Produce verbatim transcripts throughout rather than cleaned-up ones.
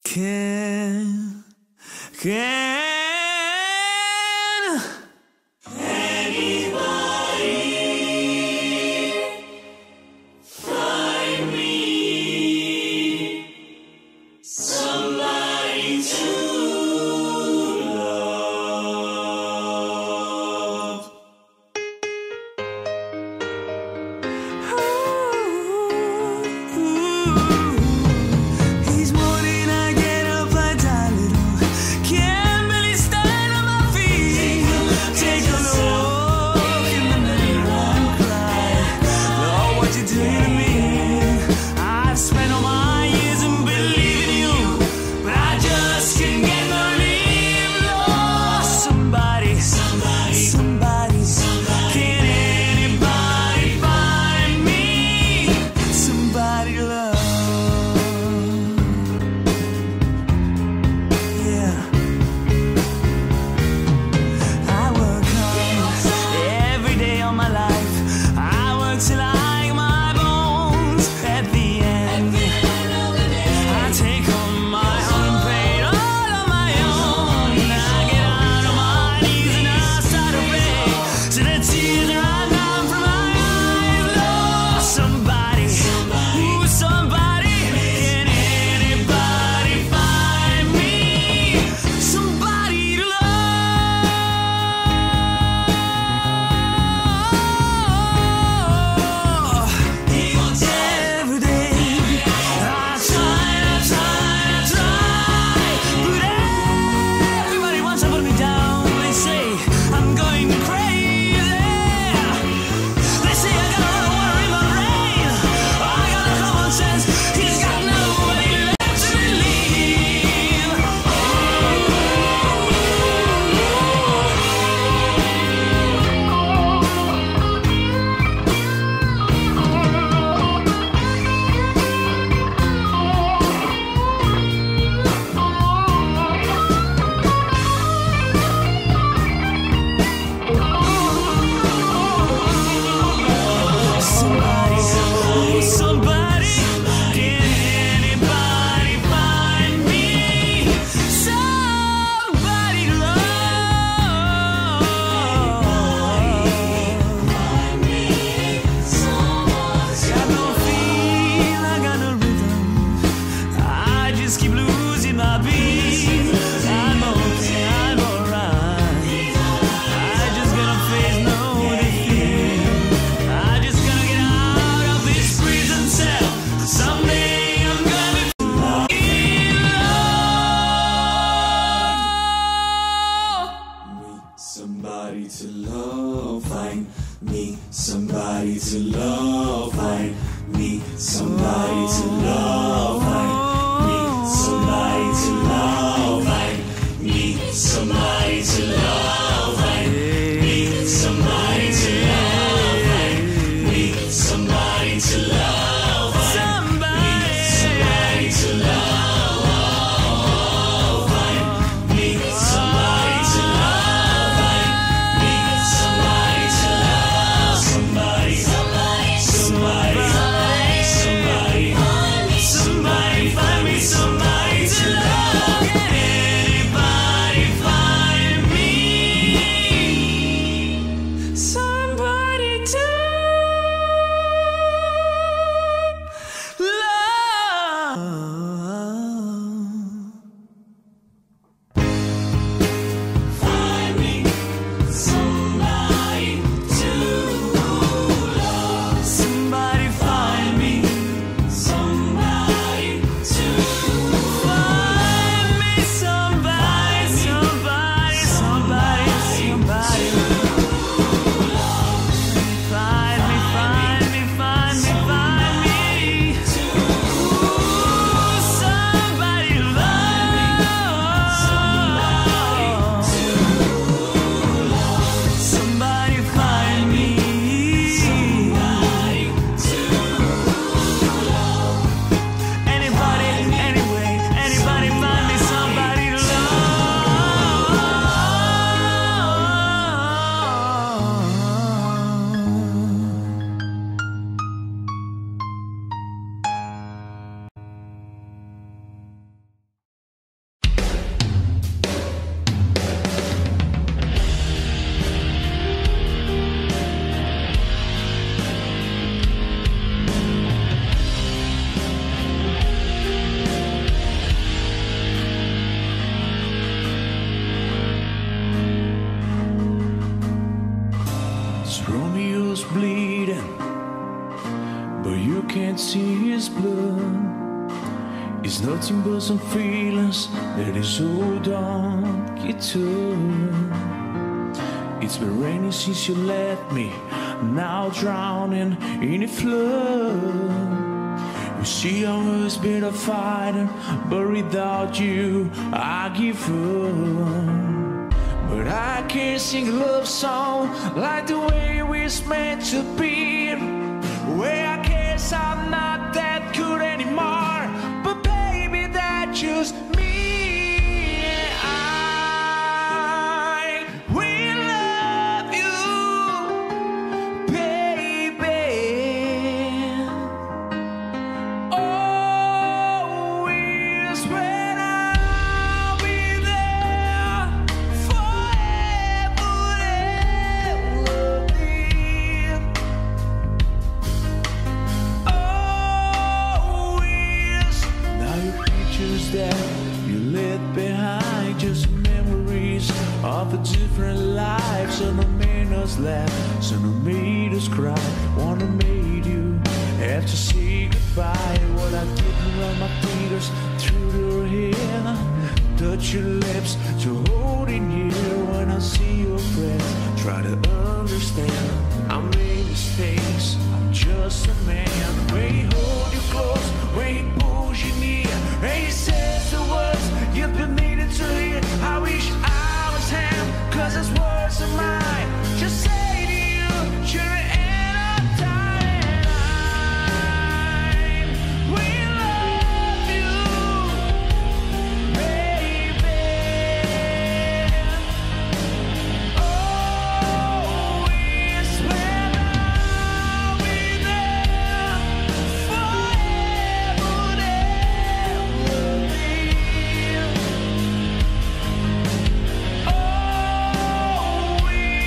Can, can anybody find me somebody to love? Ooh, ooh. Each morning I get up, I die little, can't barely stand on my feet. Take a look in the mirror and cry, Lord, what you doing to me? I've spent all my years in believing you, but I just can't get no relief. Lord, somebody, somebody, somebody, somebody. Can anybody find me somebody to love? Yeah, I work hard every day of my life. I work till I ache my bones. At the end, I take home my unpaid, all on my own. I get out on my knees and I start to pray till the tears run down from my eyes. Lord, somebody, ooh, somebody, can anybody find me somebody to love? Every day I try, I try, I try, but everybody wants to put me down. They say I'm going crazy. They say I got a lot of water in my brain. I got no common sense. He's got nobody left to believe. Somebody, ooh, somebody, can anybody find me somebody to love? Got no feel, I got no rhythm. I just keep losing my beat. I'm okay, I'm alright. I just gotta face no defeat. I just gotta get out of this prison cell. Someday I'm gonna be loved. Me somebody to love, find me somebody to love, find me somebody to love, find me somebody to love, find me somebody to love, find me somebody to love, find me somebody to love, find me somebody to love, find me somebody to love, find me somebody to love, somebody, somebody, It's nothing but some feelings that is hold on get to. It's been raining since you left me, now drowning in a flood. You see I was been a fighter, but without you I give up. But I can't sing a love song like the way we're meant to be. Where I guess I'm not that good anymore, but baby that's just me. I will love you, baby. Always when I'll be there forever and ever. Always. Now your pictures that you left behind, just memories of a different life. Some have made us laugh, some have made us cry. One have made you have to say goodbye. What I didn't run my fingers through your hair, touch your lips to hold in here. When I see your breath, try to understand. I made mistakes, I'm just a man. When he hold you close, when he pulls you near, and he says the words you've been needing to hear. I wish I was him, cause his words are mine. Just say to you, you're the end of time. We love you, baby. Always when I'll be there forever and ever. Always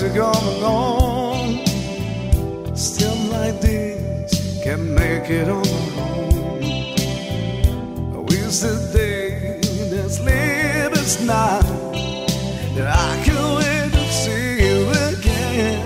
to come along. Still like this, can't make it on my own. I wish the day that's late as night that I could wait to see you again.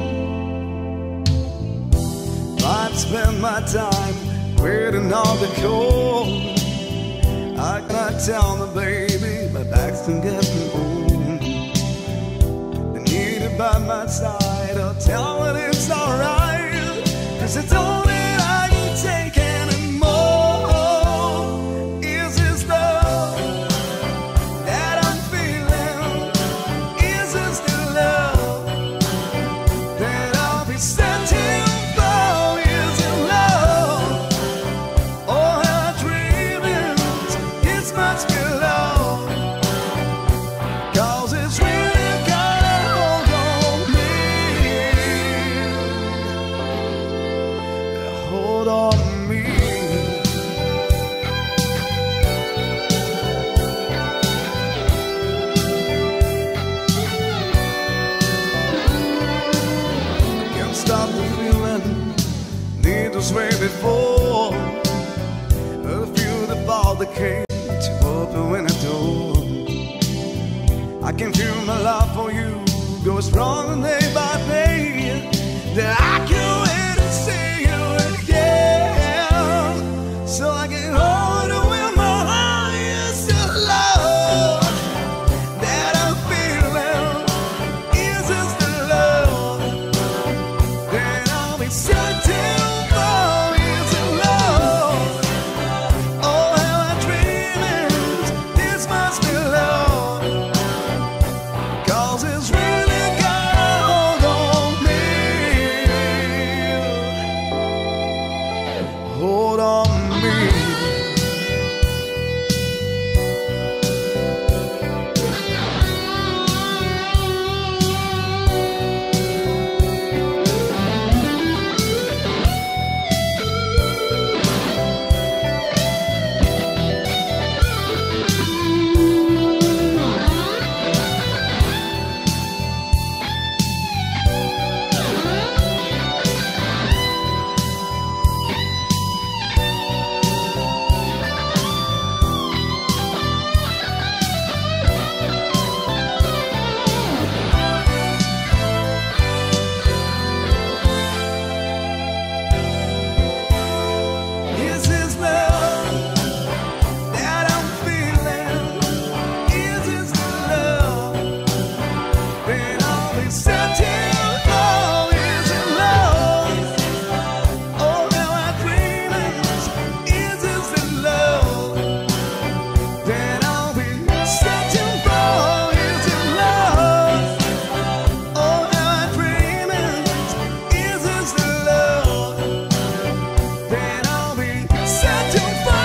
I'd spend my time waiting on the call. I cannot tell the baby my back's to get me home. I need it by my side, I'll tell her it's alright, 'cause it's all that I can take anymore. Is this love that I'm feeling? Is this the love that I'll be searching for? Is it love? Oh, how I dream it, it must be love, 'cause it's really got a hold on me. Hold on me. Can't stop the feeling, need to sway before. I feel the ball that came to open when I door. I can feel my love for you go strong day by day. That I can wait to see you again, so I can hold it with my heart. Is the love that I'm feeling? Is this the love that I'll be searching for? Is it love? Oh, how I dream it, this must be love, 'cause it's really got a hold on me. Hold on me. Is this love that I'm feeling? Is this the love that I'll be searching for? Is it love? Oh, how I dream it. Is this the love that I'll be searching for? Is it love? Oh, how I dream it. Is this the love that I'll be searching for?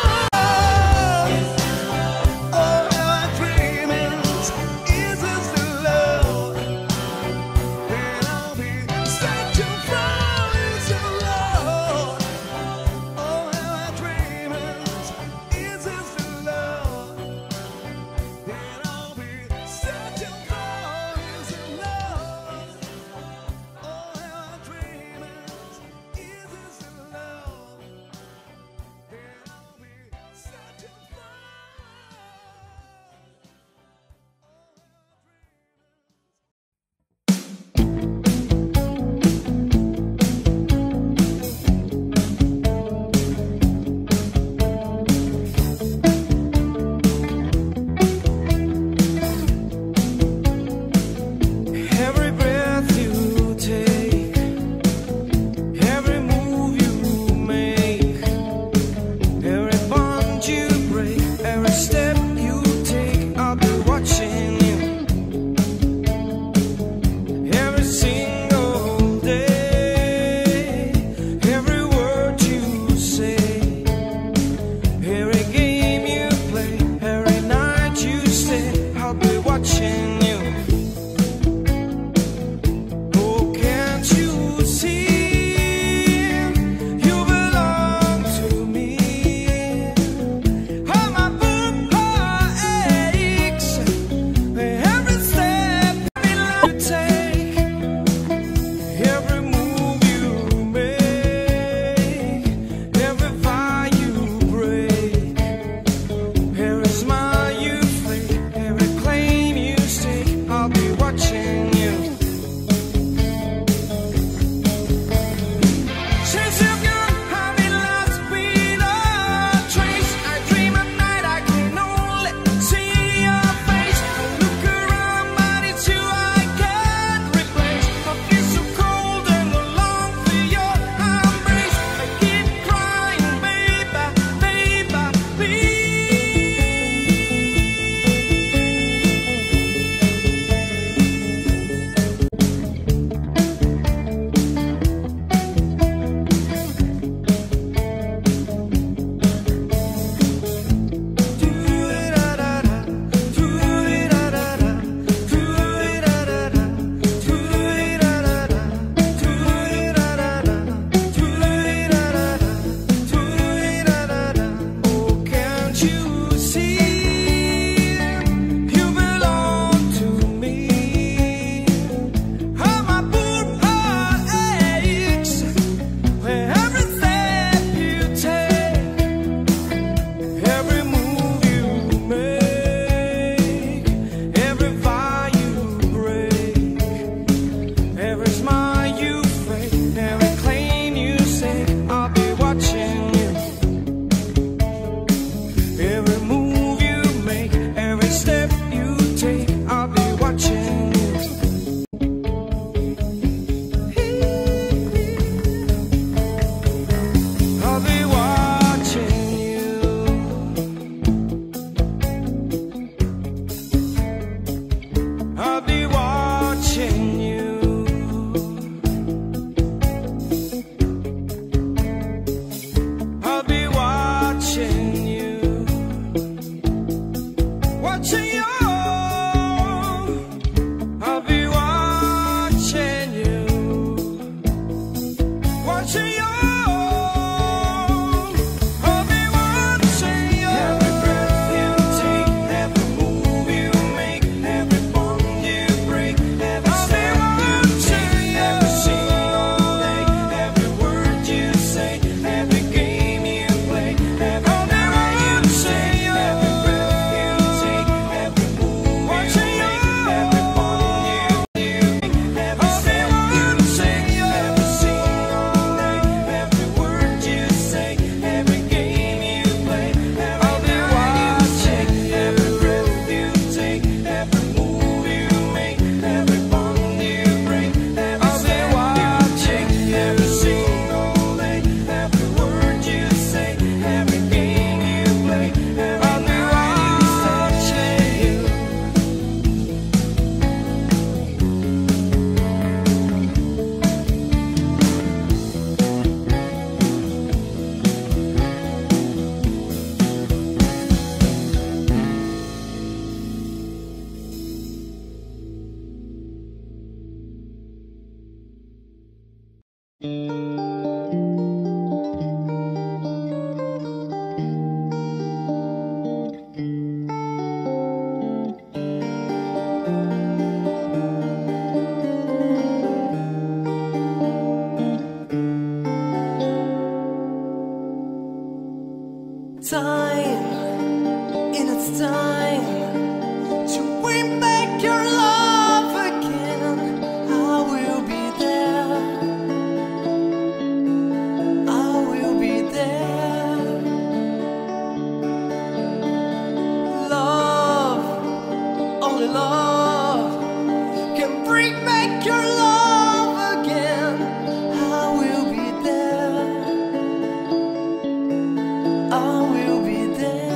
Oh, how I dream it. Is this the love that I'll be searching for? Is it love? Oh, how I dream it. Is this the love that I'll be searching for? Is it love? Oh, how I dream it. Is this the love that I'll be searching for? Every breath you take, every move you make, every bond you break, every step you take, I'll be watching you every single day. Every word you say, every game you play, every night you stay, I'll be watching you. Oh, can't you see you belong to me? How my book aches, every step you take. and it's time to bring back your love again. I will be there. I will be there. Love, only love can bring back your love again. I will be there. I will be there.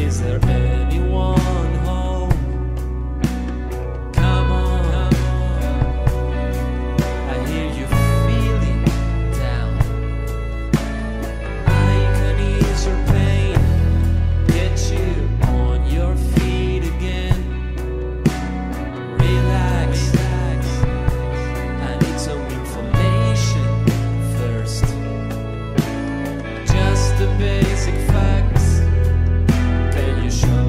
Is there anyone home? Come on, I hear you feeling down. I can ease your pain, get you on your feet again. Relax, I need some information first. Just the basic facts. Can you show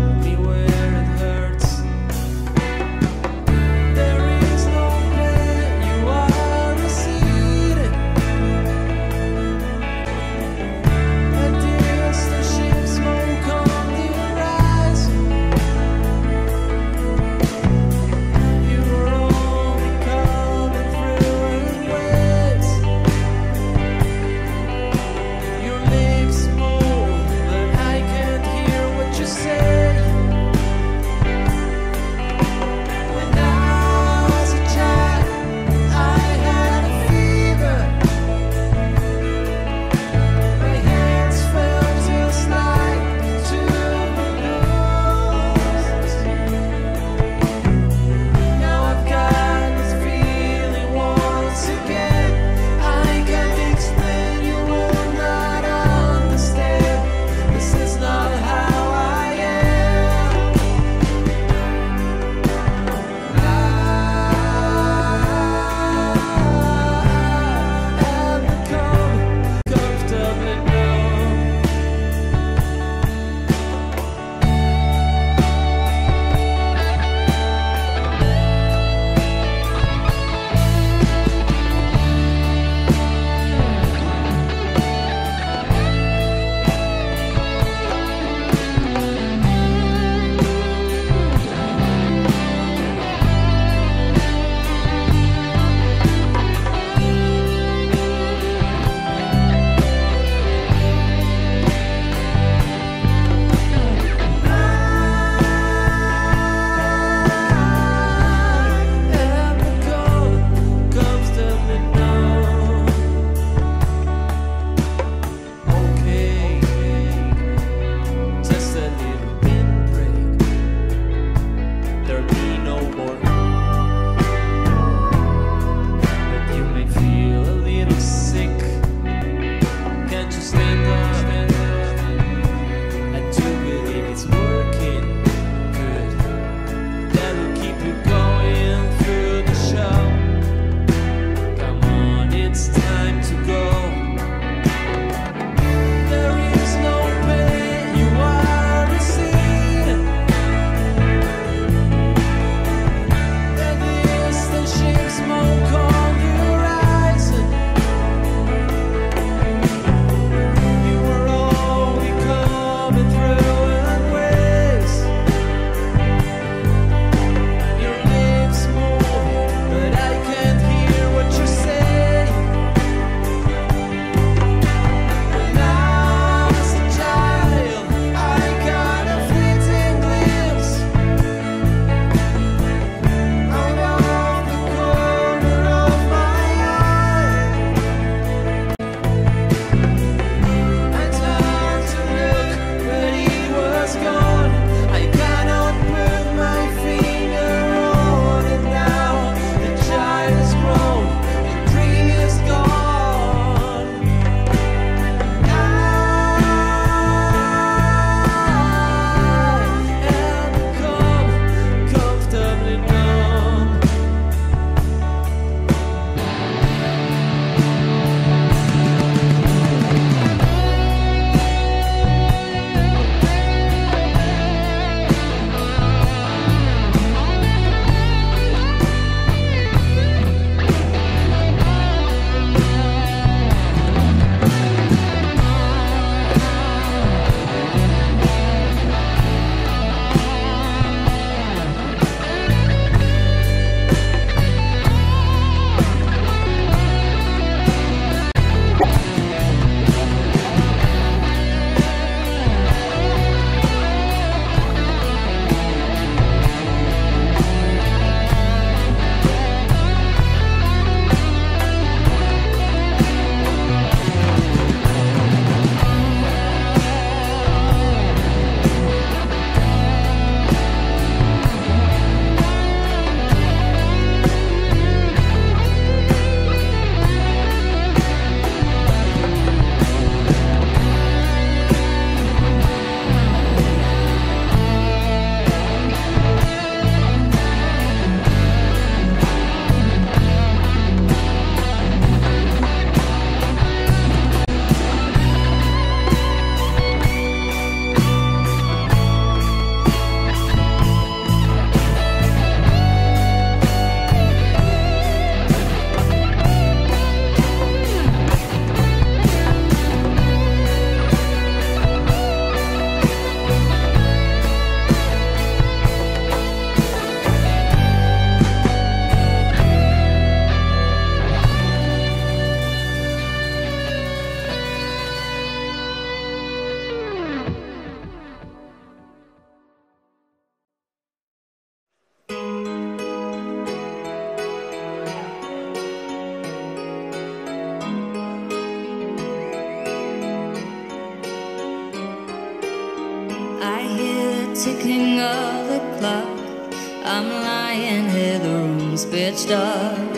I hear the ticking of the clock. I'm lying here, the room's pitch dark.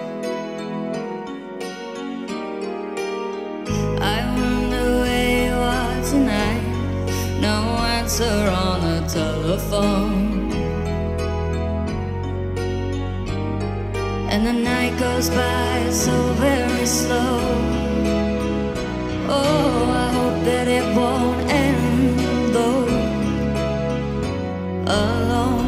I wonder where you are tonight. No answer on the telephone. And the night goes by so very slow. Oh, I hope that it won't end though. Alone.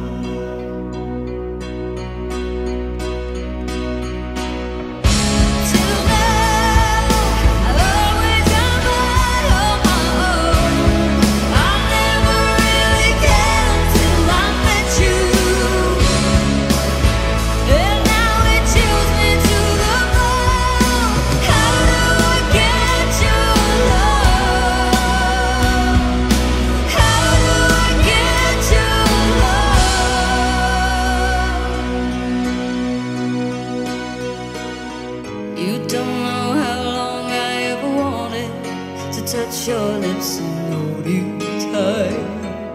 You don't know how long I ever wanted to touch your lips and hold you tight.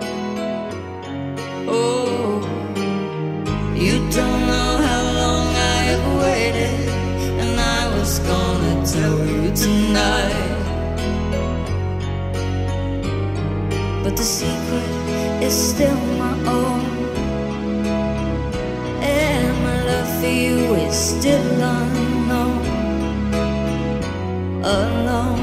Oh, you don't know how long I ever waited, and I was gonna tell you tonight. But the secret is still my own, and my love for you is still unknown. Alone.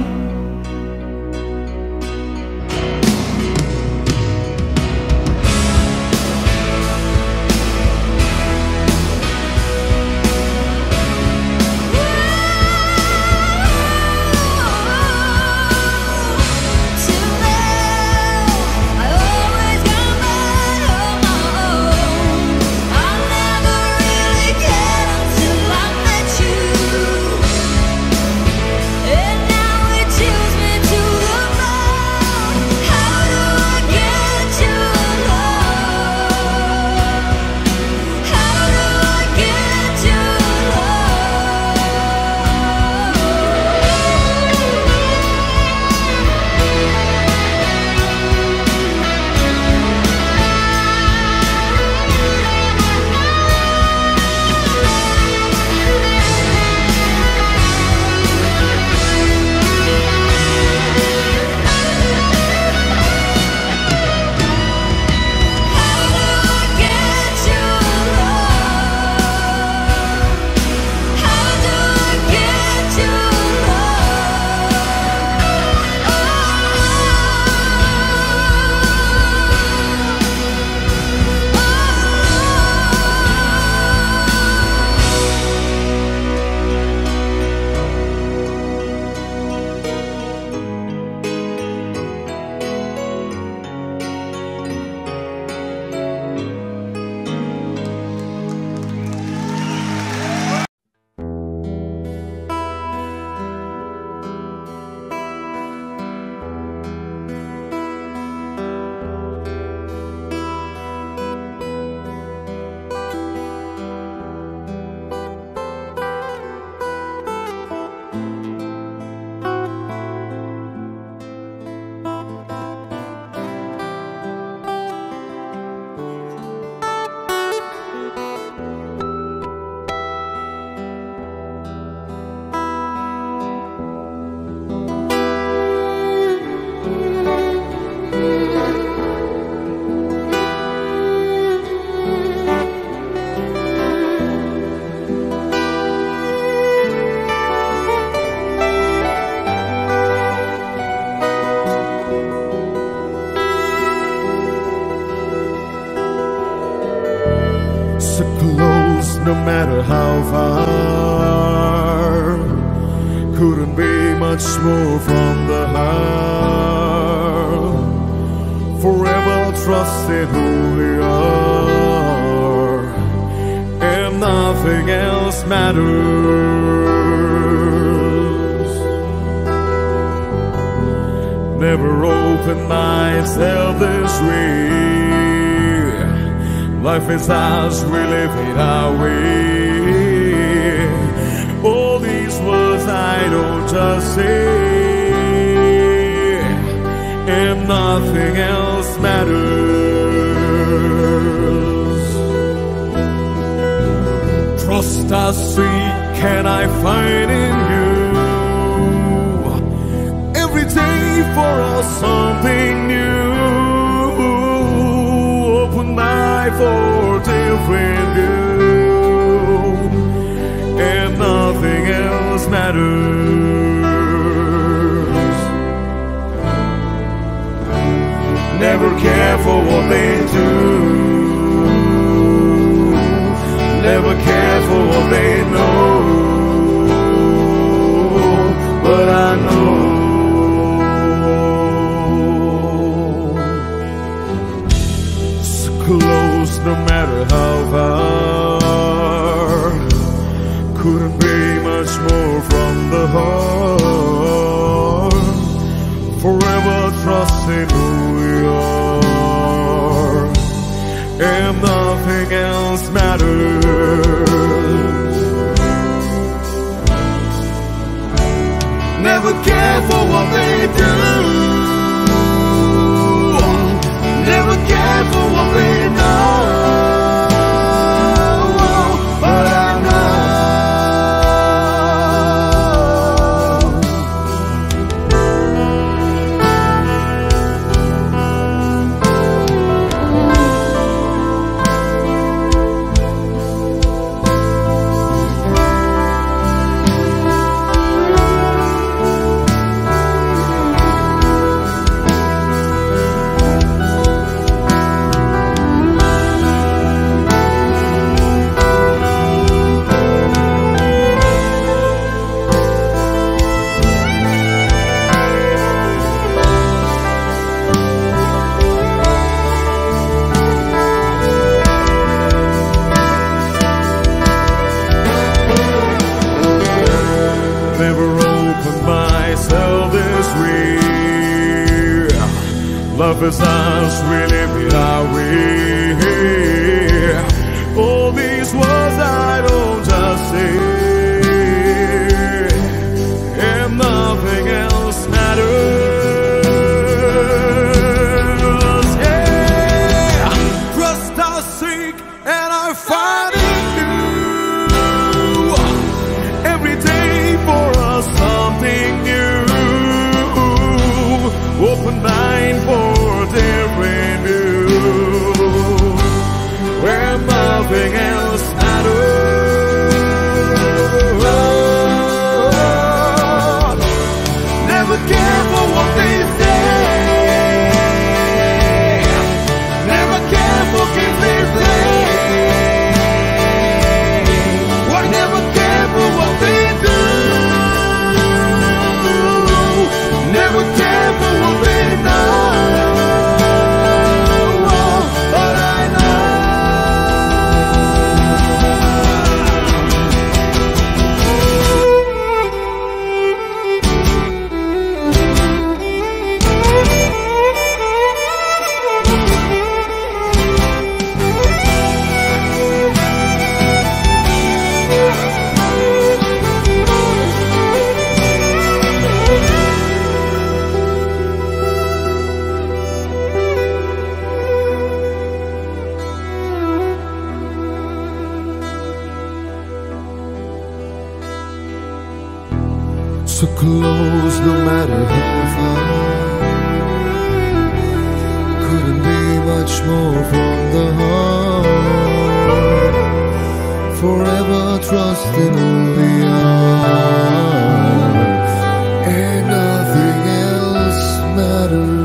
No matter how far, couldn't be much more from the heart. Forever trusted who we are, and nothing else matters. Never opened myself this way. Life is ours, we live it our way. All these words I don't just say, and nothing else matters. Trust I seek and I find in you. Every day for us something new. Open my for different view, and nothing else matters. Never care for what they do. Never care for what they know. But I know so close no matter how far. Couldn't be much more from the heart. Forever trusting who we are, and nothing else matters. Never care for what they do. Never care for what they know. But I know love is us, we live it our way. All these words I don't just say, and nothing else matters. Yeah, trust I seek and I find in you. Every day for us something new. Open mind for different view, where nothing else matters. Never care for what they say. Never care for games they play. Why never care for what they do. Never care for what they know. But I know so close no matter how far. Couldn't be much more from the heart. Forever trusting who we are, and nothing else matters.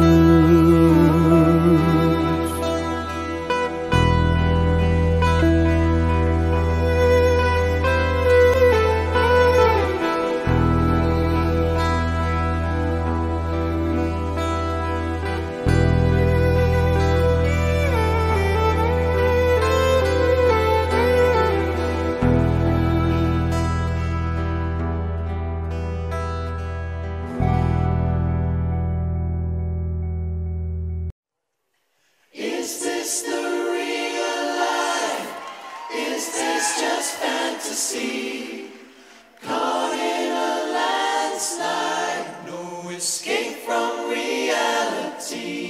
Escape from reality.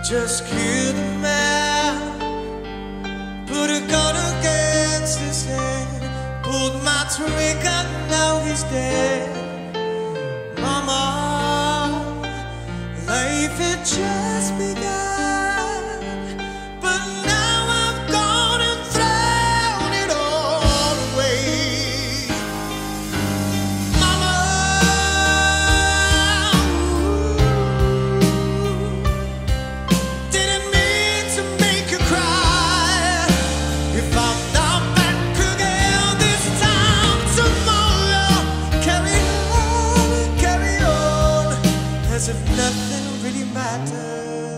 just killed a man, put a gun against his head, pulled my trigger, now he's dead. Mama, life had just begun, but now I've gone and thrown it all away. Mama, didn't mean to make you cry. If I'm not back again this time tomorrow, carry on, carry on, as if nothing really mattered.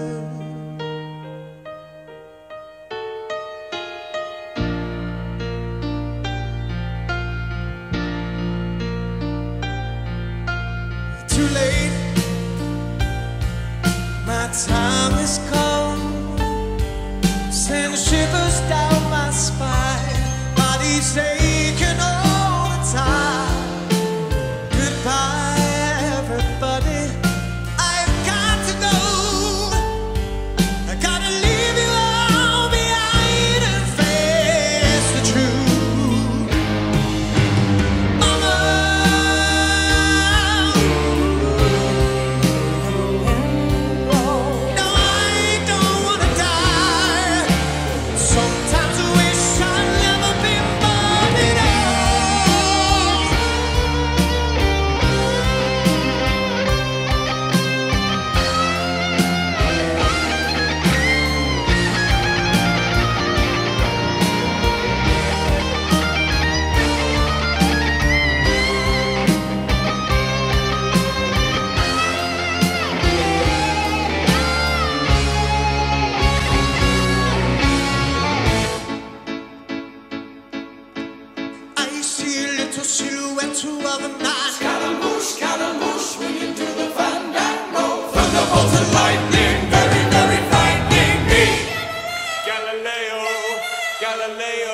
Too late, my time is come. Send shivers down my spine, body's aching all the time. Goodbye, everybody, I've got to go. I gotta leave you all behind and face the truth. Mama, no, I don't wanna die. Sometimes I wish I'd never been born at all. I see a little silhouette of a night. Scaramouche, Scaramouche, will you do the fandango? Thunderbolts and lightning, very, very frightening me. Galileo, Galileo.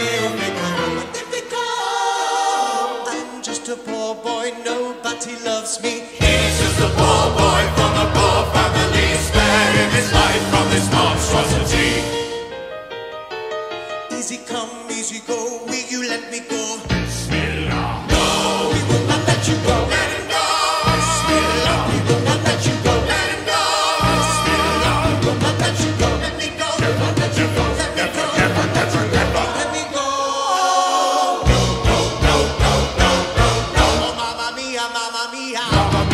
I'm just a poor boy, nobody loves me. He's just a poor boy from a poor family, sparing his life from this monstrosity. Easy come, easy go, will you let me go? Bismillah. No, we will not let you go. Let him go. Bismillah. We will not let you go. Let him go. Bismillah. We will not let you go. Let me go. Never let you go. Let me Never, go. never, never, never. Let me go. No, no, no, no, no, no, no. Oh, mamma mia, mamma mia. Mamma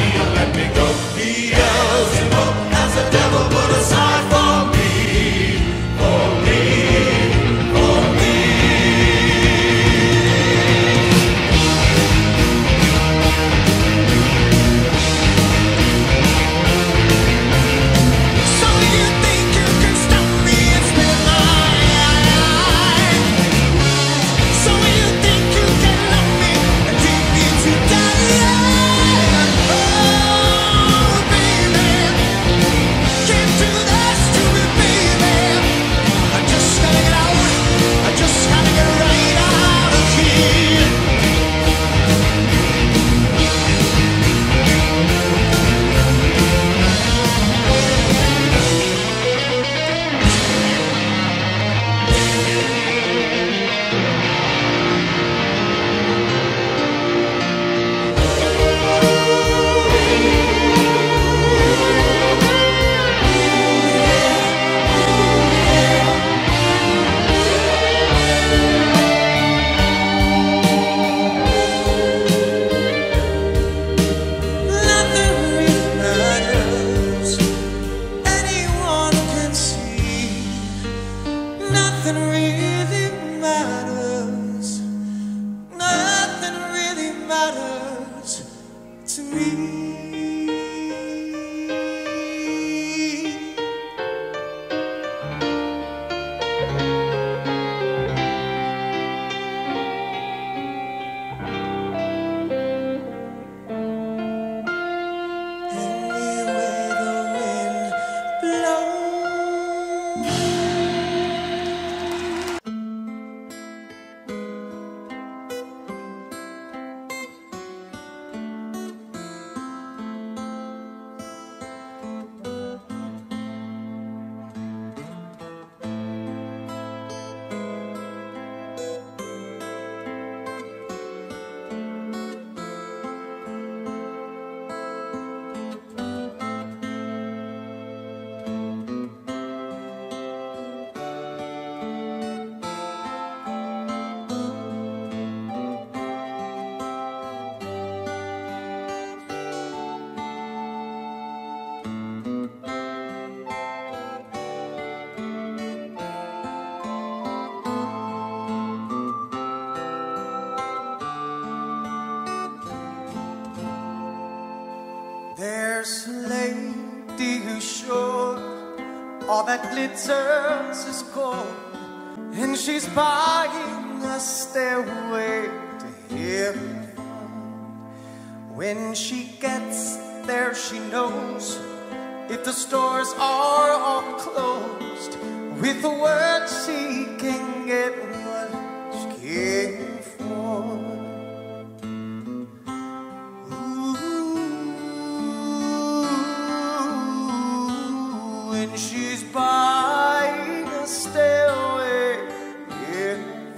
sure all that glitters is gold, and she's buying a stairway to heaven. When she gets there, she knows if the stores are all closed, with the word she can get what she came for. Ooh, when she's buying a stairway, yeah.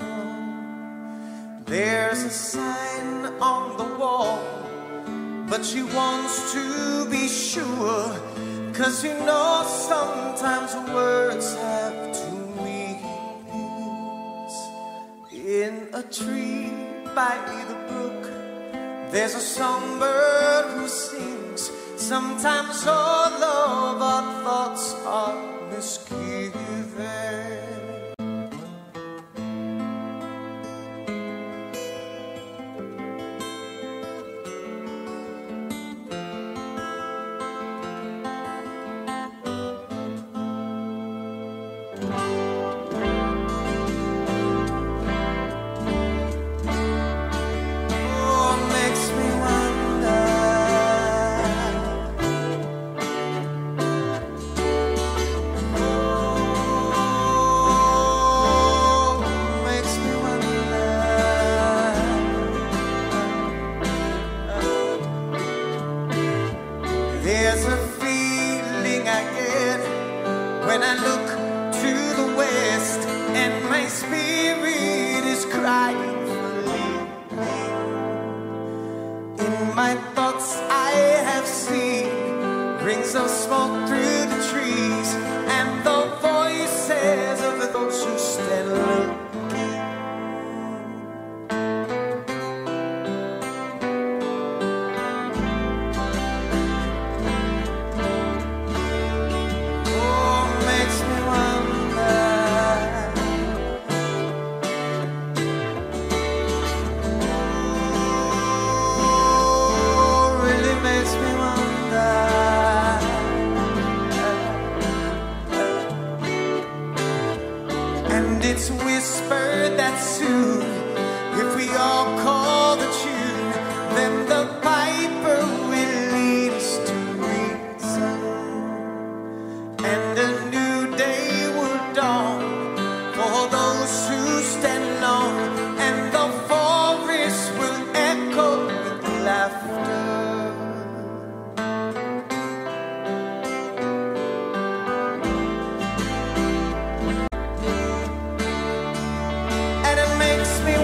There's a sign on the wall, but she wants to be sure, 'cause you know sometimes words have two meanings. In a tree by the brook, there's a songbird who sings. Sometimes all of our thoughts are misgiven. There's a feeling I get when I look to the west, and my spirit is crying for leaving. In my thoughts I have seen rings of smoke through the trees, and the voices of those who stand looking. It's whispered that soon, if we all call the tune, then the piper will lead us to reason, and a new day will dawn for those who stand alone, and the forest will echo with laughter. Makes me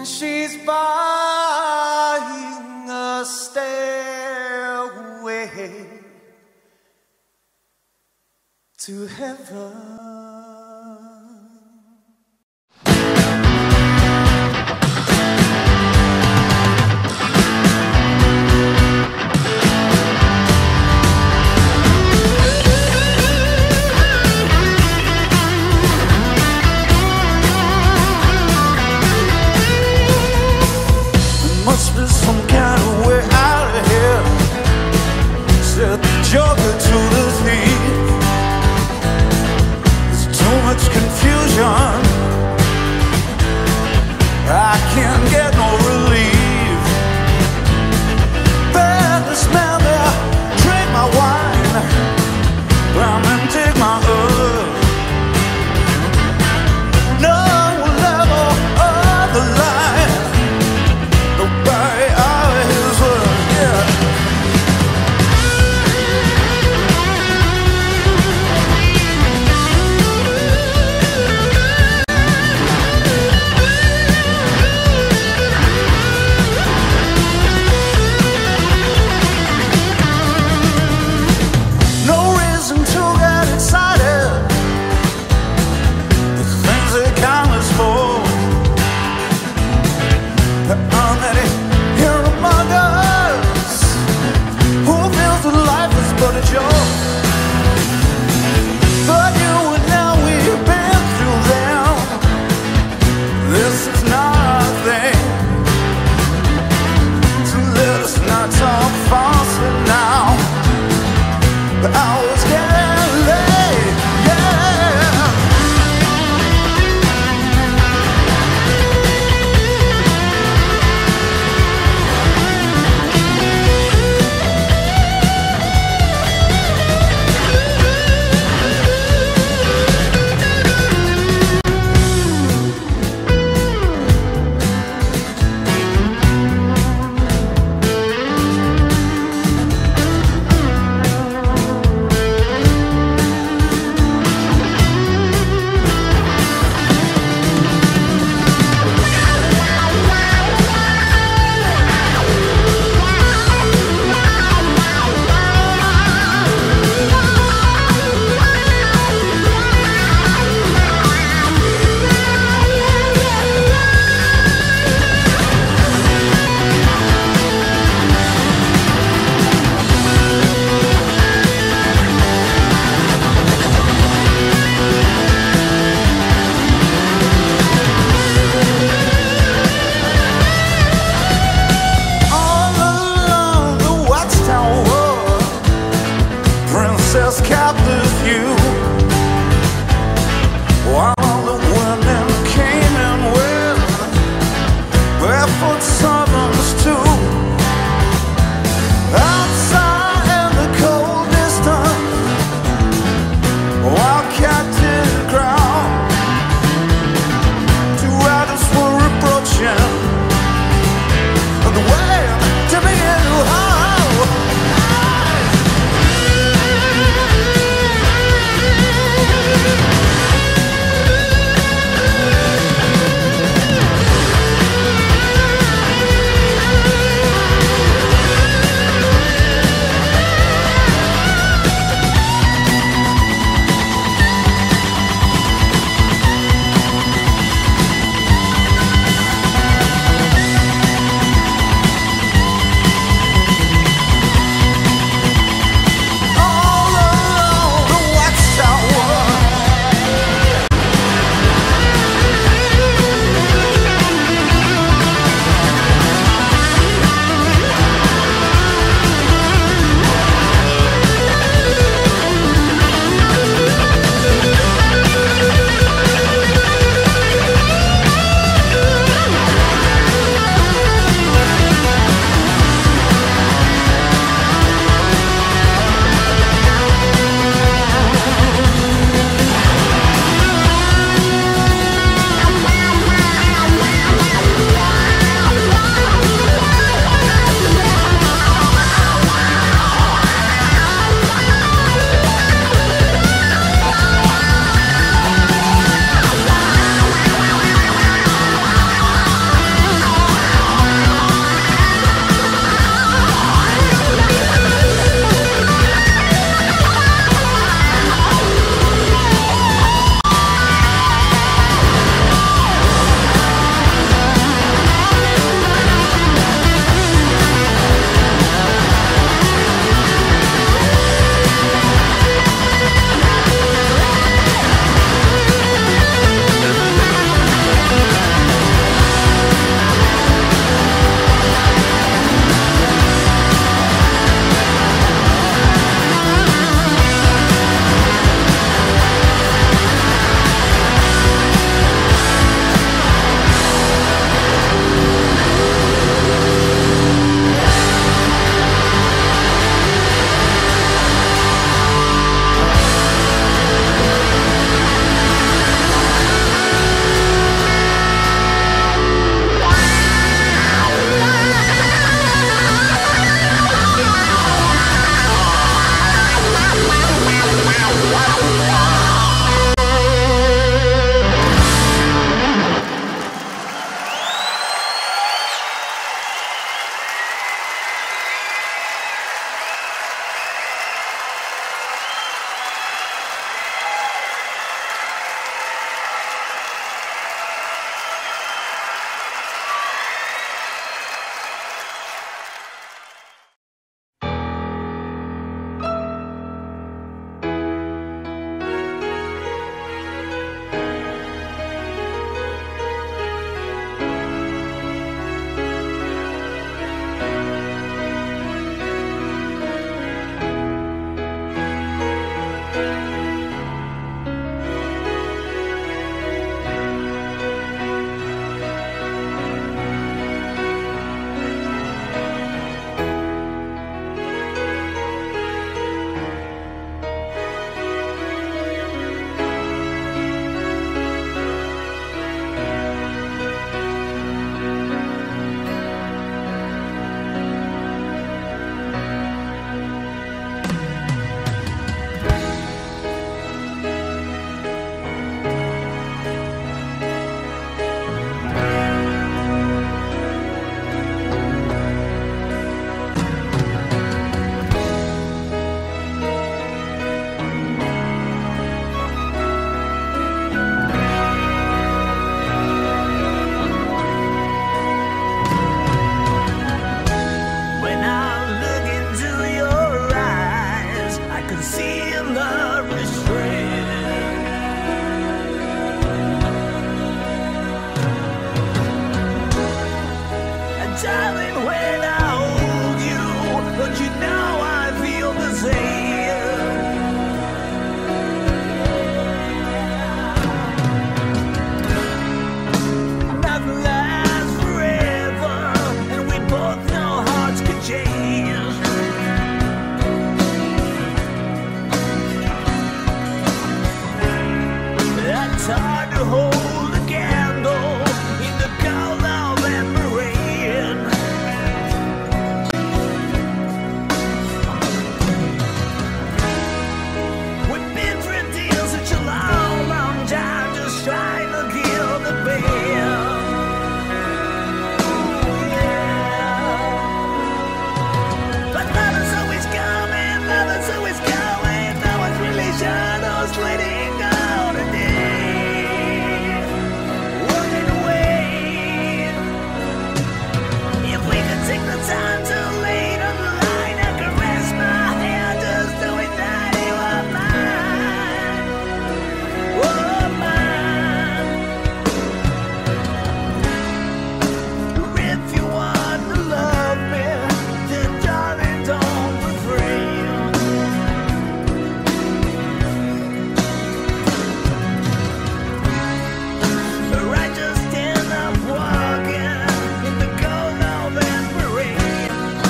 she's buying a stairway to heaven. Must be some kind of way out of here, said the joker to the thief. There's too much confusion, I can't get no relief. Better smell there, drink my wine, come and take my earth. No level of the line, by our his word, yeah. hold a candle in the cold November rain. We've been friends such a long, long time, just trying to kill the pain. But lovers always coming, lovers always going. No one's really sure who's letting go today. Walking away. If we could take the time to lay on the line, I could rest my hair just doing that. You are mine, oh mine. If you want to love me, then darling, don't refrain. I just end up walking in the cold November rain.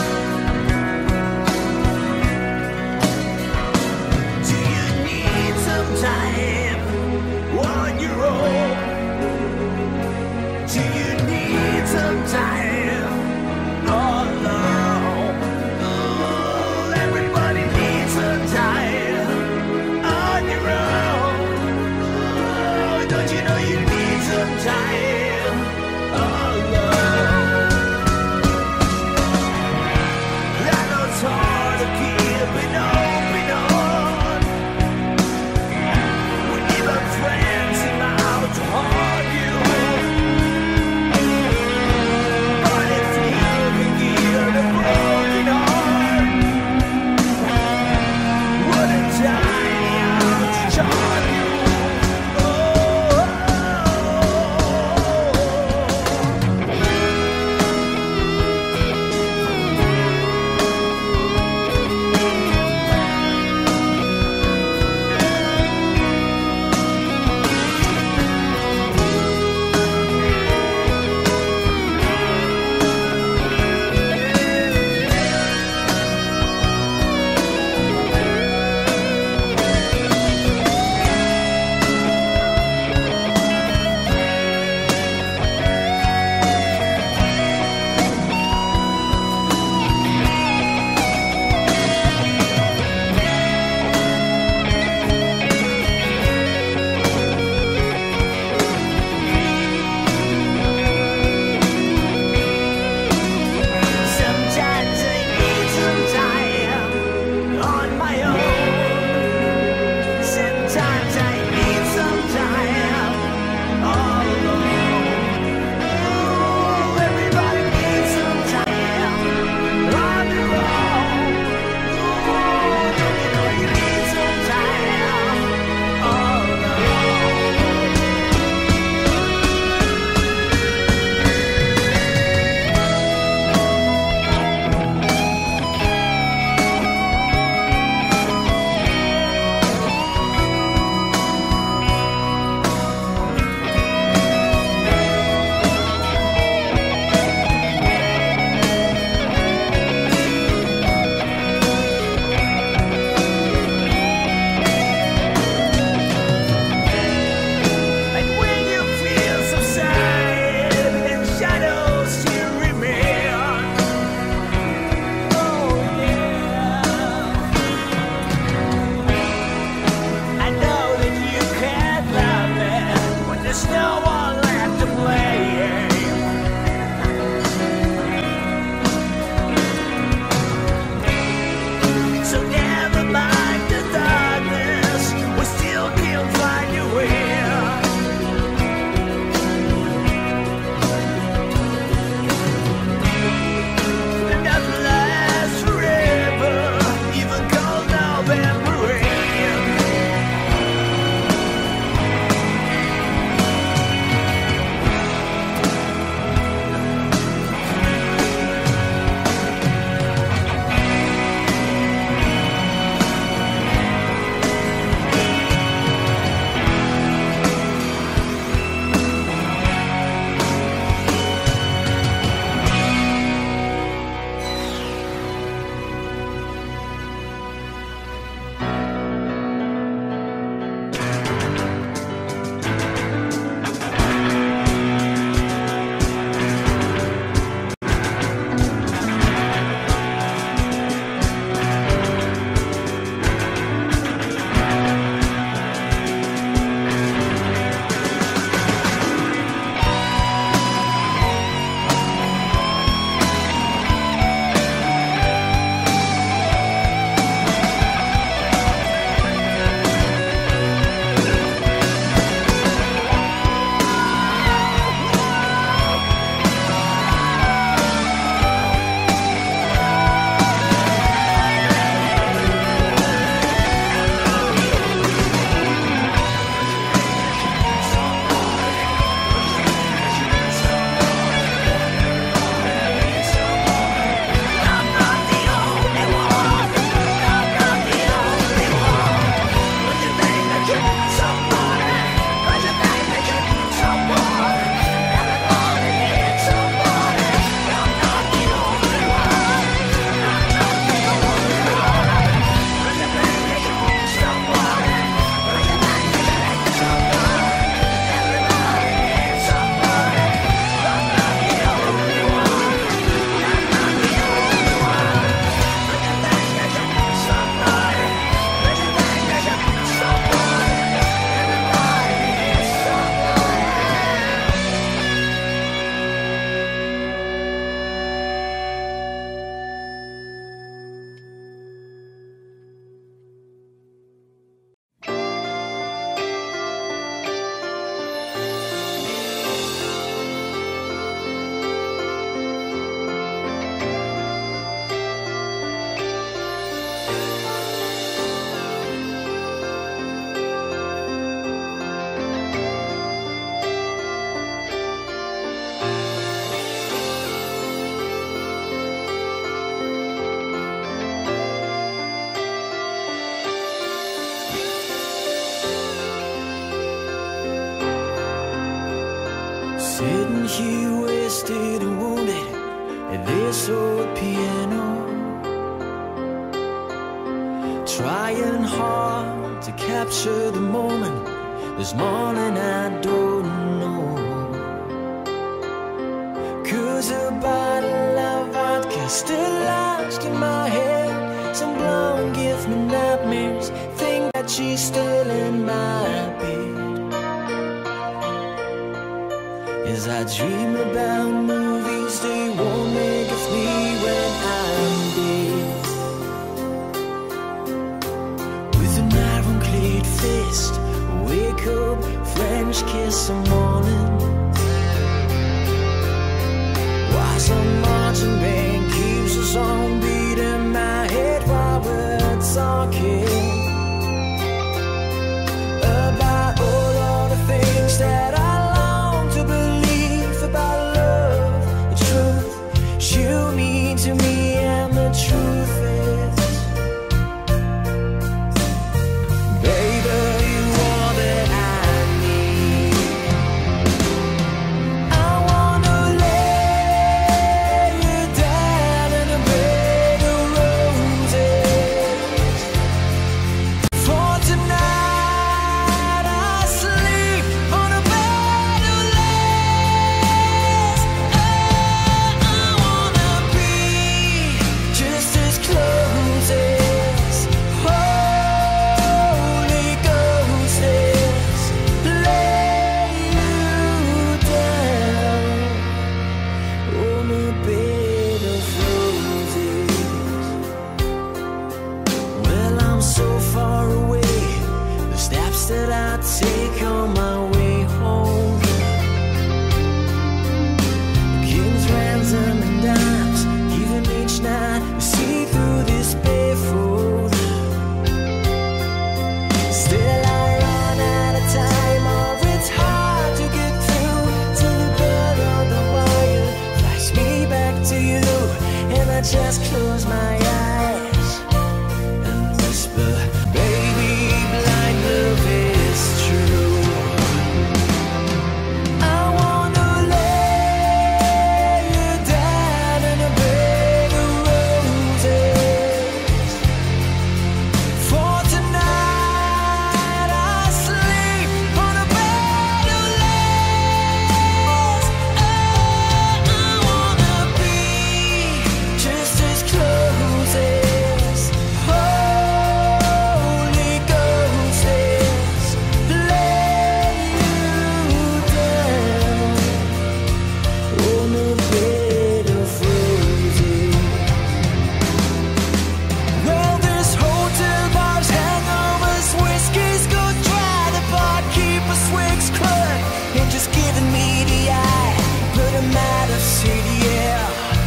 Do you need some time on your own? Do you need some time alone? Oh, everybody needs some time on your own. Oh, don't you know you need some time alone? I know it's hard to keep it open on when even friends seem out to haunt you. But if you can give a broken heart, wouldn't tiny out to charm you. Oh, sometimes I need some time on my own. Sometimes I need some time all alone. Oh, everybody needs some time on their own. Oh, don't you know you need some time all alone? And when you feel subside and shadows still remain, oh yeah, I know that you can't love me when there's no one left to blame. So never mind the darkness, we still can find your way. And nothing lasts forever, even cold November rain. Sitting here wasted and wounded at this old piano, trying hard to capture the moment. This morning I don't know, 'cause a bottle of vodka still lodged in my head. Some blonde gives me nightmares, think that she's still in my bed. As I dream about movies they won't make of me when I'm dead. With an ironclad fist, wake up, French kiss some morning, while some marching band keeps us on beat in my head while we're talking about all of the things that I long to believe about love, the truth you mean to me, and the truth is, baby, you are that I need. I wanna lay you down in a bed of roses. For tonight I sleep on a bed of lace. Oh, I wanna be just as close as Holy Ghost is. Lay you down on a bed of roses. Well, I'm so far away, the steps that I take on my way home, kings, ransom, and dimes, even each night we see through this barefoot. Still I run out of time, or it's hard to get through till the blood on the wire flies me back to you, and I just close my eyes and whisper, baby, blind love is true. I wanna lay you down in a bed of roses. For tonight I sleep on a bed of lace. Oh, I wanna be just as close as Holy Ghost is. Lay you down on a bed of roses. Well, there's hotel bars, hangovers, whiskey's go dry. The barkeeper swigs club and just giving me the eye. Put him out of city, yeah.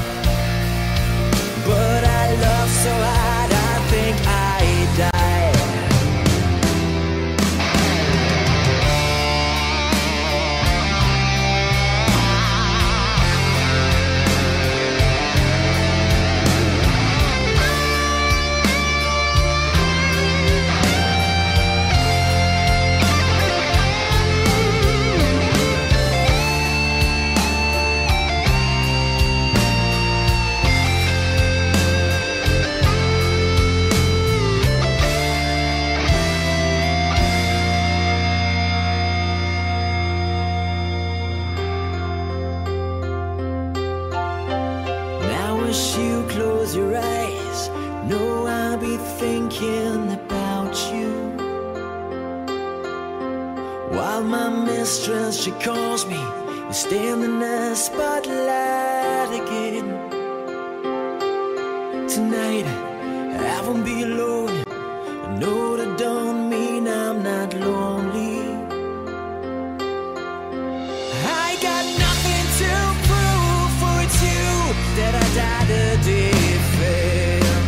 But I love so hard, I think I die. Now as you close your eyes, know I'll be thinking about you, while my mistress, she calls me to stand in the spotlight again. Tonight I won't be alone. I know that don't mean I'm not lonely. I got nothing to prove, for it's you that I died to defend.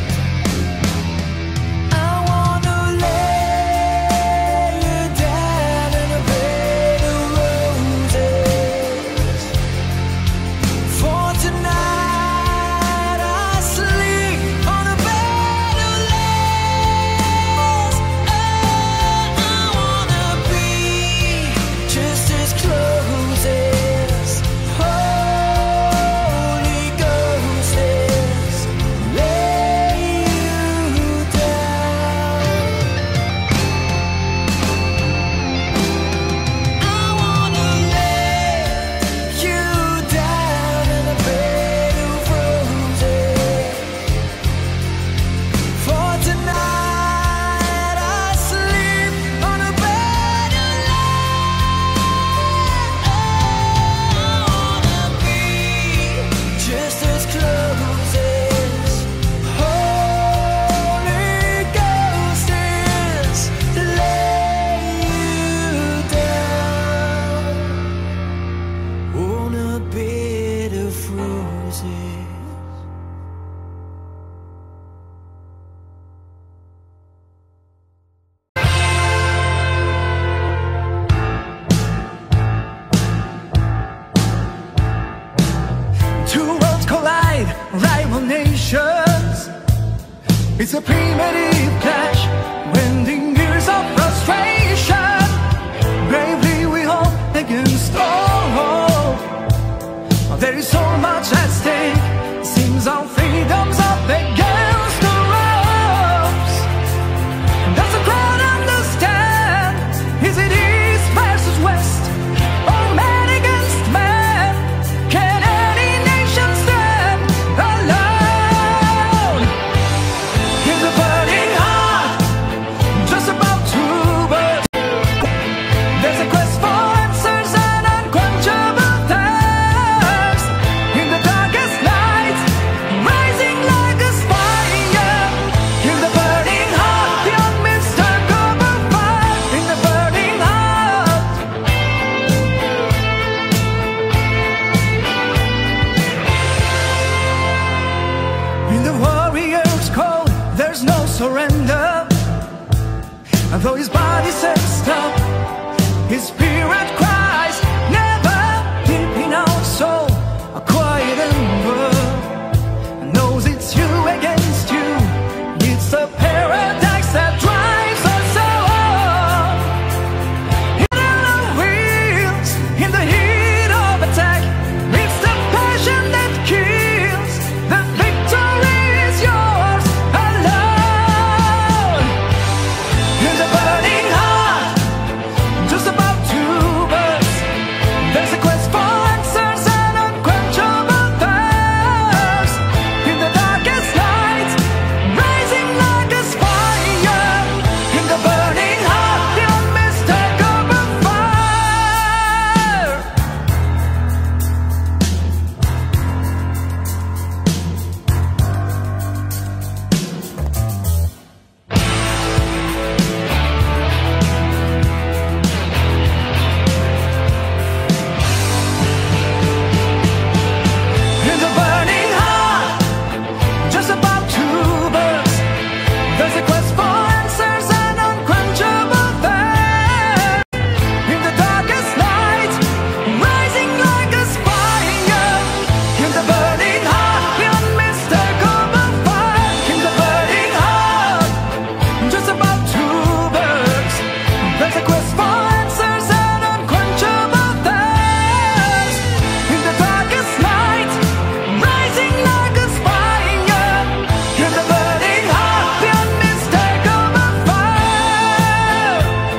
I wanna lay you down in a bed of roses. For tonight I sleep on a bed of lace. Oh, I wanna be just as close as It's a primitive clash, wending years of frustration. Bravely we hope against all hope. There is so much at stake. Seems our freedom's up against the ropes. Does the crowd understand? Is it east versus west, or man against man? Can any nation stand alone? In the burning heart, just about to burst, there's a quest for answers and unquenchable thirst. In the darkest night, rising like a fire. In the burning heart, the unmistakable fire. In the burning heart. In the warrior's code, there's no surrender. And though his body says stop, his spirit cries never. Deep in our soul, a quiet ember knows it's you against you. It's the paradise that drives us on. Hidden on wheels, in the heat of attack, it's the passion that kills. The victory is yours alone. In the burning heart, just about to burst, there's a quest for answers and unquenchable thirst. In the darkest night, rising like a fire. In the burning heart, the unmistakable fire. In the burning heart, just about to burst, there's a quest for answers and unquenchable thirst. In the darkest night, rising like a fire. In the burning heart, the unmistakable fire. In the burning heart, just about to burst, there's a quest for answers and unquenchable thirst. In the darkest night, rising like a fire. In the burning heart, the unmistakable fire.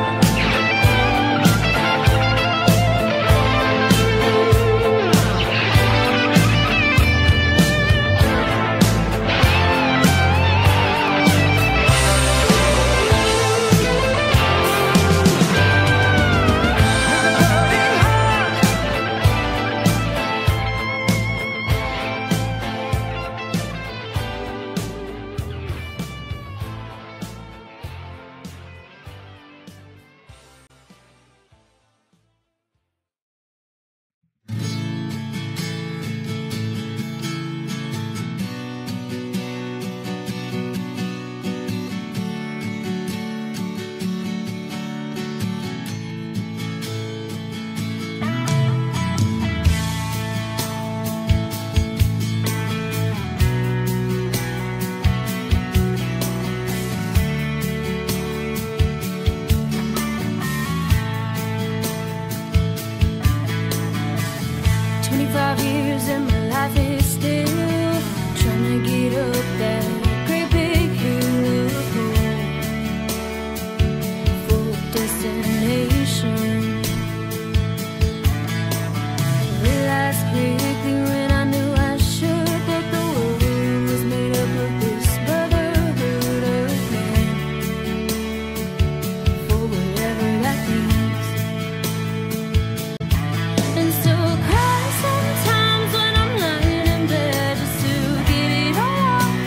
Twenty-five years and my life is still trying to get up that great big hill of hope for destination. Realized quickly when I knew I should that the world was made up of this brotherhood of man, for whatever that means. And so cry sometimes when I'm lying in bed just to get it all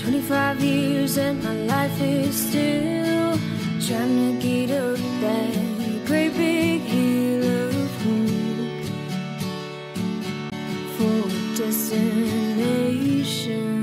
twenty-five years and my life is still trying to get up that great big hill of hope for a destination.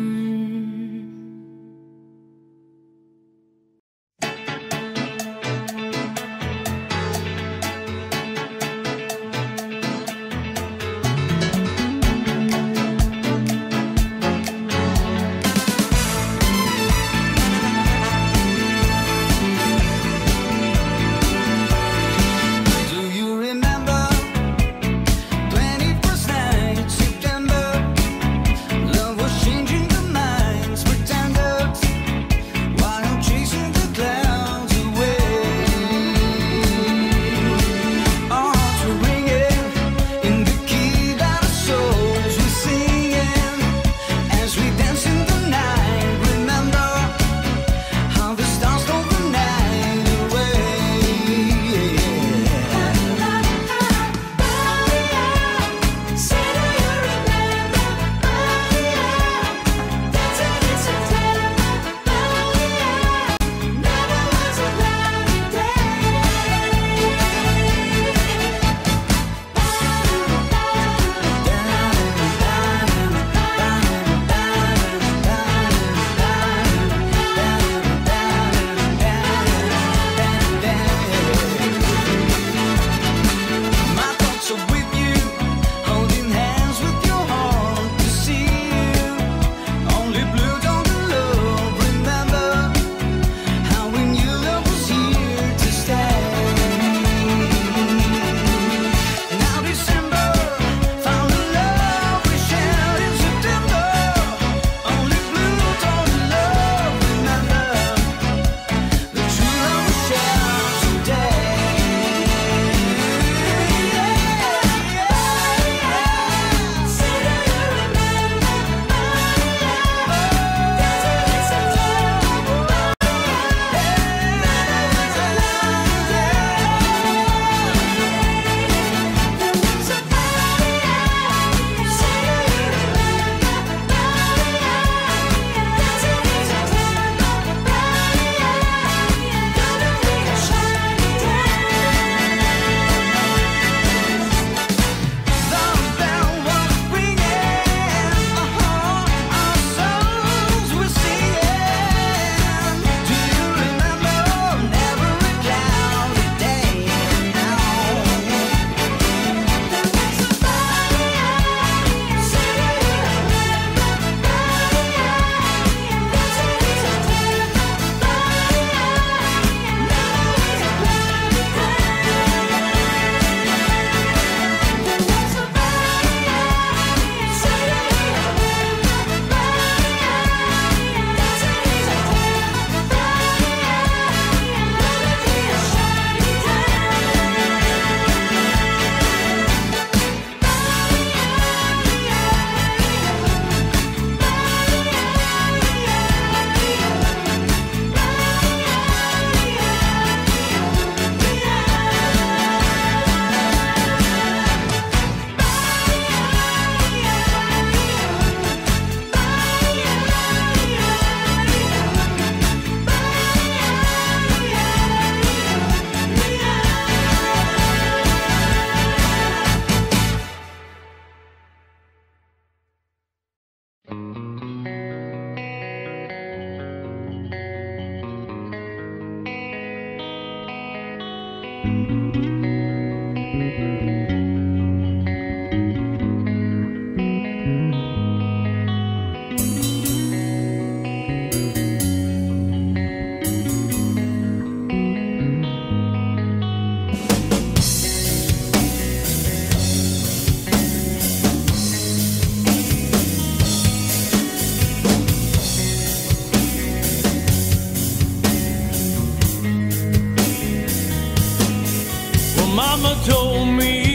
Mama told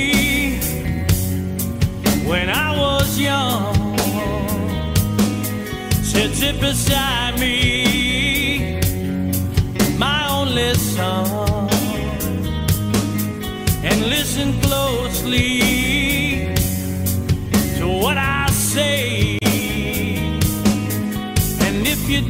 me when I was young, said sit beside me, my only son, and listen closely to what I say, and if you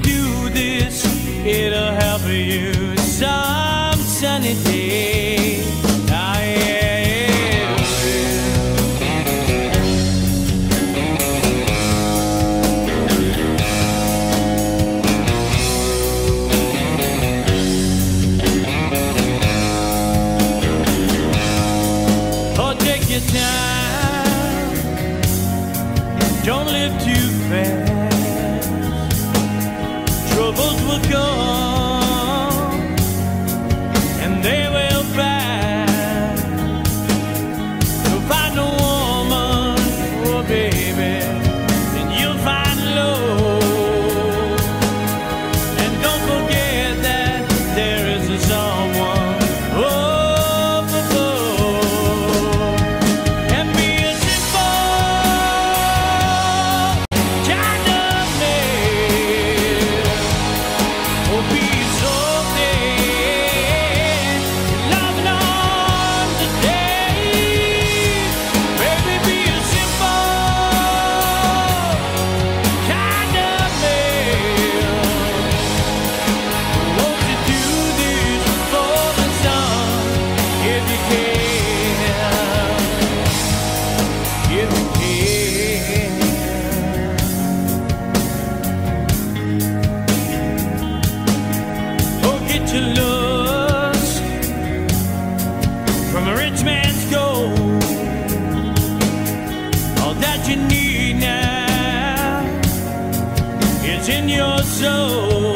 in your soul.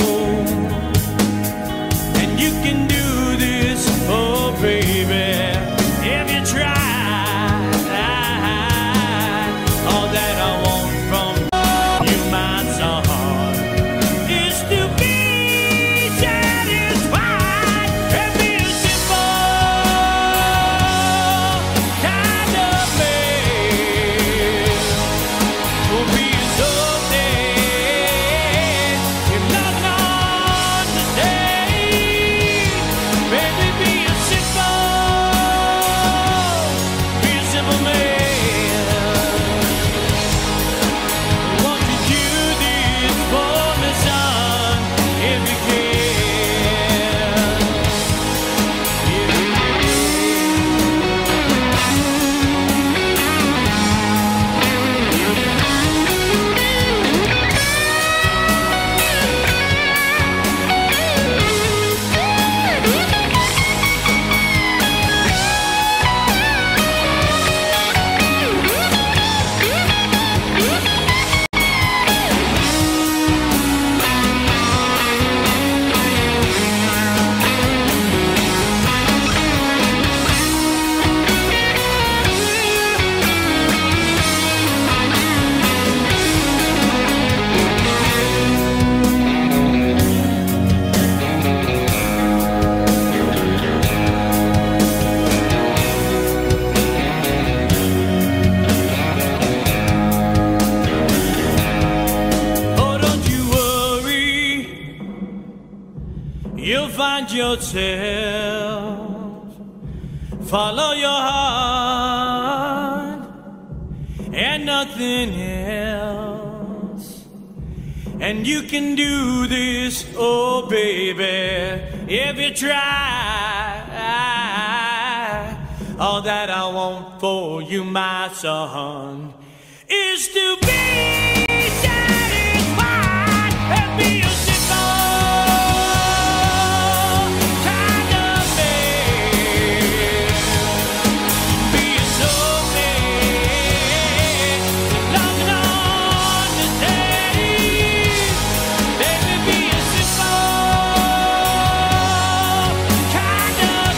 And you can do this, oh baby, if you try. All that I want from you, my son, is to be satisfied and be a simple kind of man. Will be so dead if nothing on the day. Baby, be a simple, be a simple man. Won't you do this for me, son, if you can? If you Oh, don't you worry, you'll find yourself. Follow your heart and nothing else. And you can do this, oh baby, if you try. All that I want for you, my son, is to be satisfied and be a simple kind of man. Be a soul man, nothing on the stage. Baby, be a simple kind of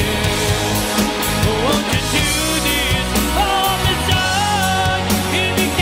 man. Won't you do this for me, son, if you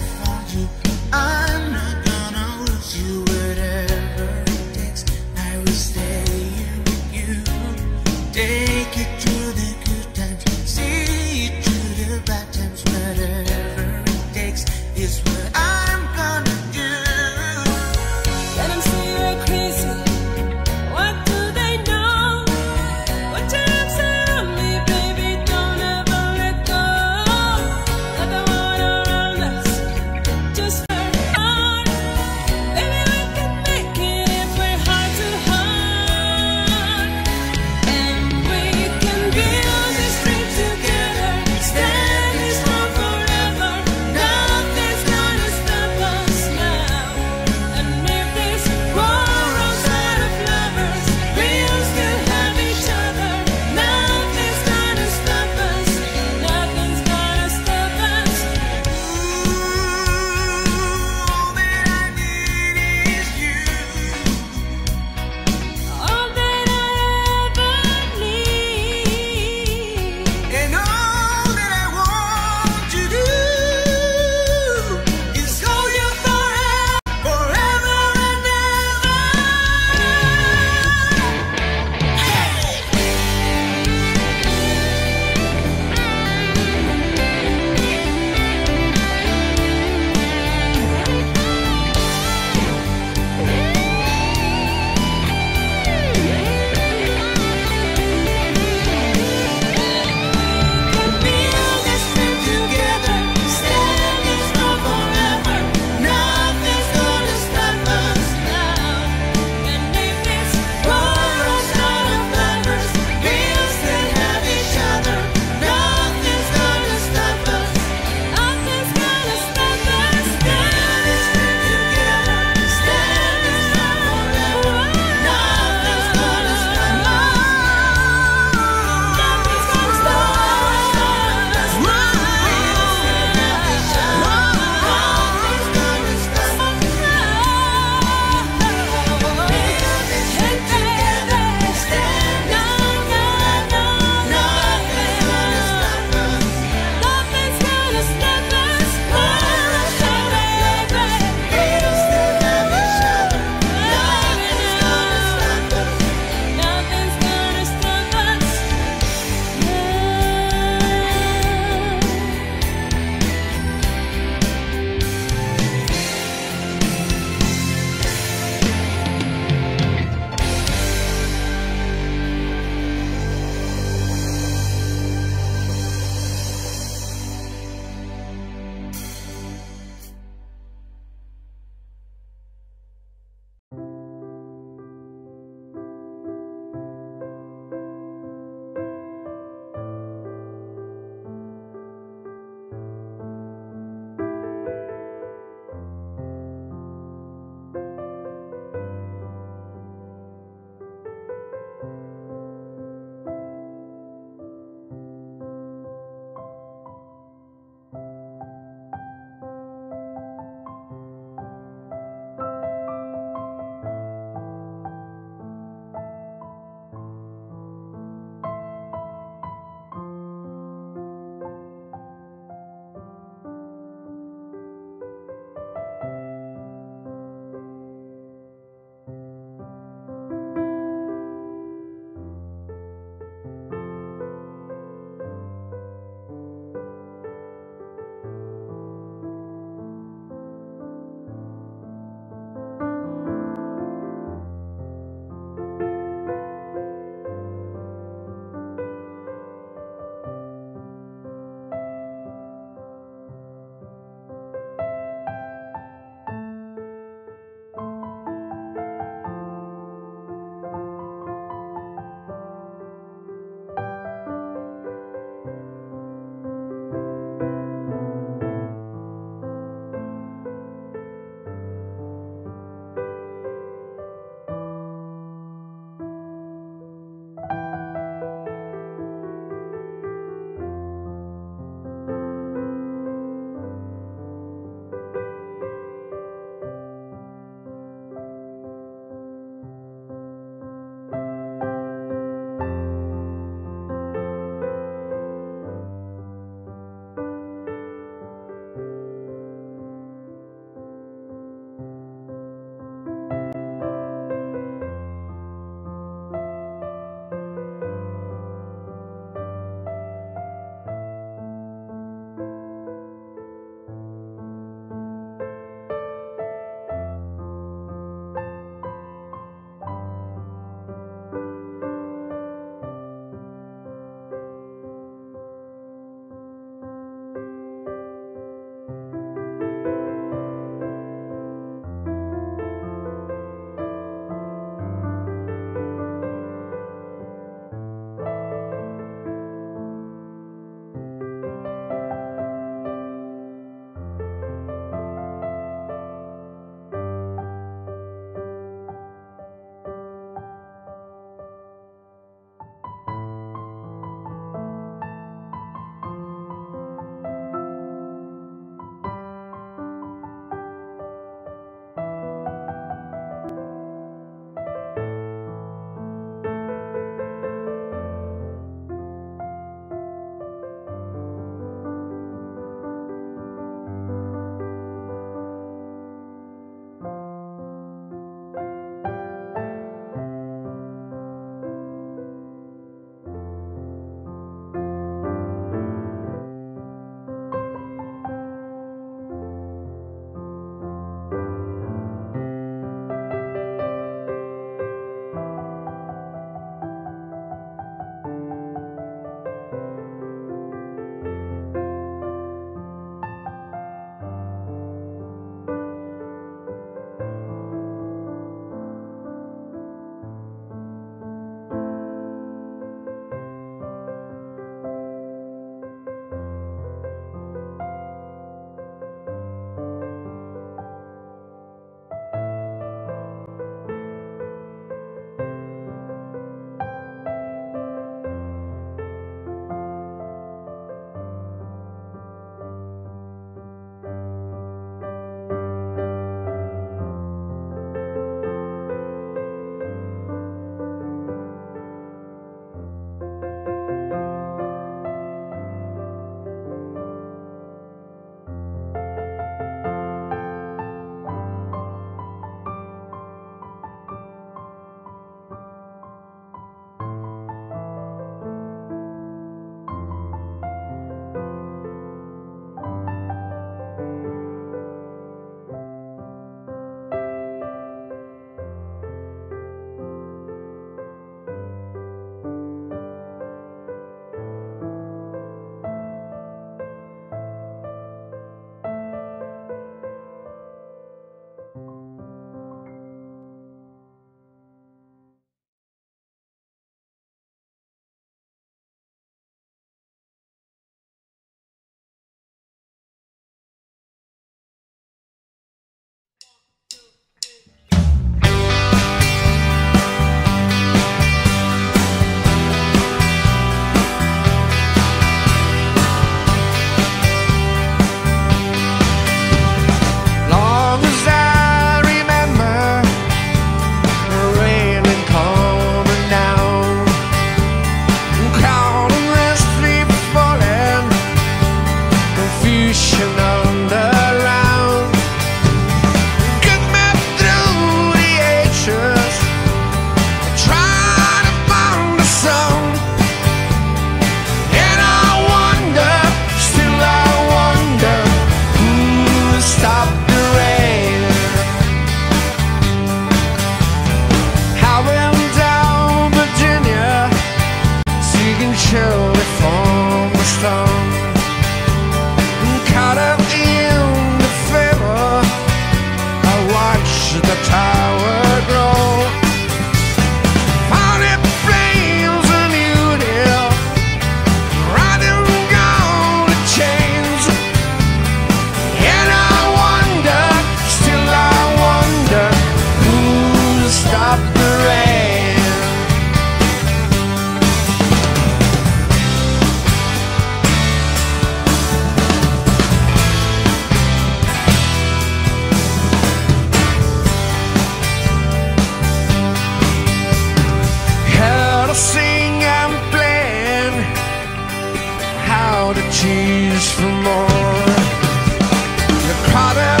more to choose for more. The crowd